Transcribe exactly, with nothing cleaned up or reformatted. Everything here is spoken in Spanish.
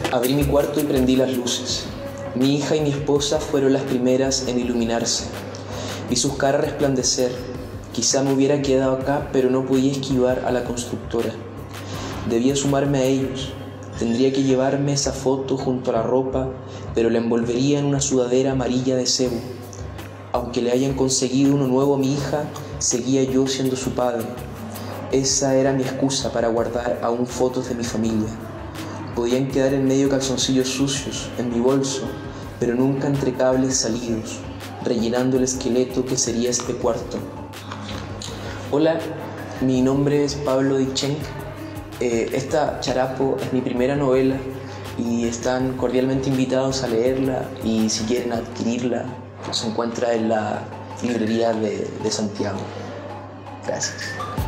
Abrí mi cuarto y prendí las luces. Mi hija y mi esposa fueron las primeras en iluminarse. Vi sus caras resplandecer. Quizá me hubiera quedado acá, pero no podía esquivar a la constructora. Debía sumarme a ellos. Tendría que llevarme esa foto junto a la ropa, pero la envolvería en una sudadera amarilla de cebo. Aunque le hayan conseguido uno nuevo a mi hija, seguía yo siendo su padre. Esa era mi excusa para guardar aún fotos de mi familia. Podían quedar en medio calzoncillos sucios, en mi bolso, pero nunca entre cables salidos, rellenando el esqueleto que sería este cuarto. Hola, mi nombre es Pablo Dichenk. Eh, esta Charapo es mi primera novela y están cordialmente invitados a leerla, y si quieren adquirirla, se encuentra en la librería de, de Santiago. Gracias.